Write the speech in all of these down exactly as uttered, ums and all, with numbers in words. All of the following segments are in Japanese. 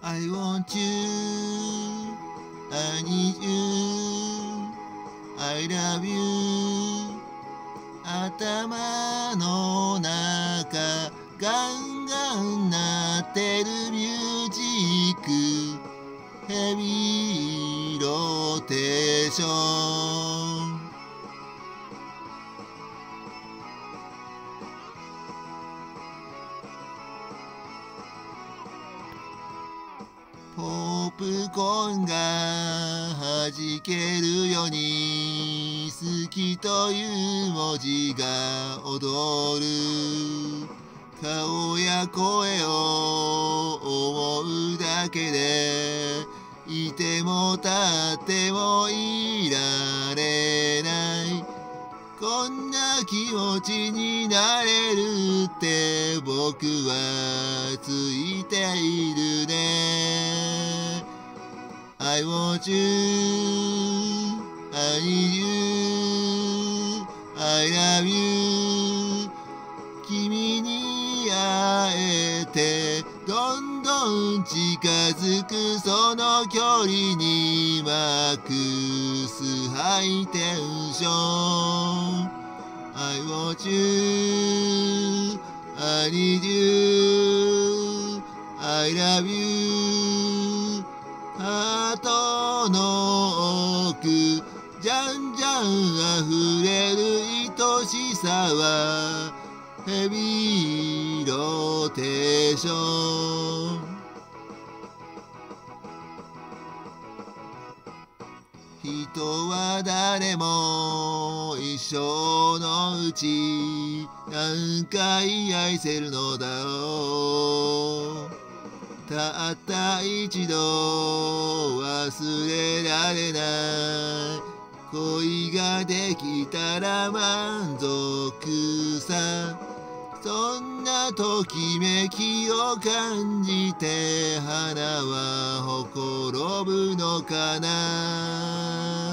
I want you, I need you, I love you 頭の中ガンガン鳴ってるミュージックヘビーローテーションポップコーンがはじけるように好きという文字が踊る顔や声を思うだけでいても立ってもいられないこんな気持ちになれるって僕はついているね I want you, I need you, I love you 君に会えてどんどん近づくその距離にマックスハイテンション I want you, I need you, I love you ハートの奥じゃんじゃん溢れる愛しさはヘビーローテーション人は誰も一生のうち何回愛せるのだろうたった一度忘れられない恋ができたら満足さそんなときめきを感じて花はほころぶのかな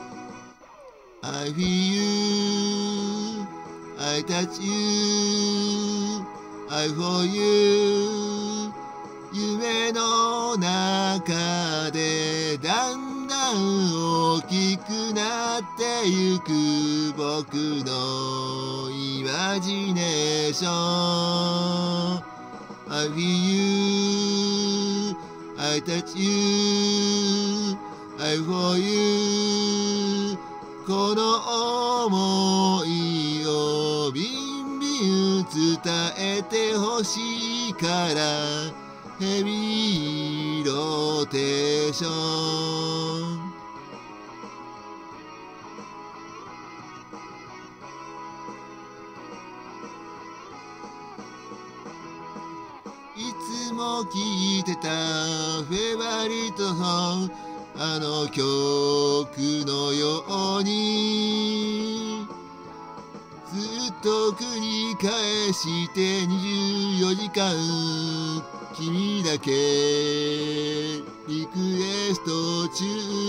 I feel you, I touch you, I for you 夢の中でだんだん大きくなってゆく僕のイマジネーション I feel you, I touch you, I for you この想いをビンビン伝えてほしいからヘビーローテーションいつも聴いてたフェバリットソングあの曲のようにずっと繰り返してにじゅうよじかん君だけリクエスト中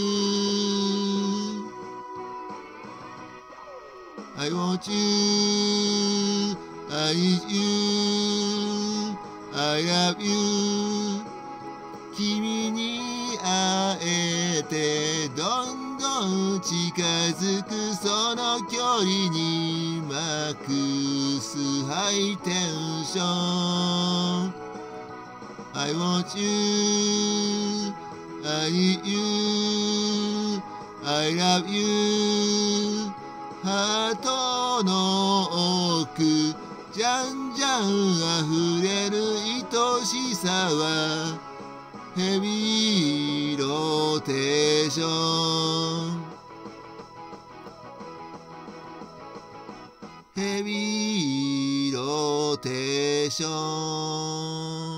I want you, I need you, I love you 君に会えてどんどん近づくその距離にマックスハイテンションI want you, I need you, I love you ハートの奥じゃんじゃん溢れる愛しさはヘビーローテーションヘビーローテーション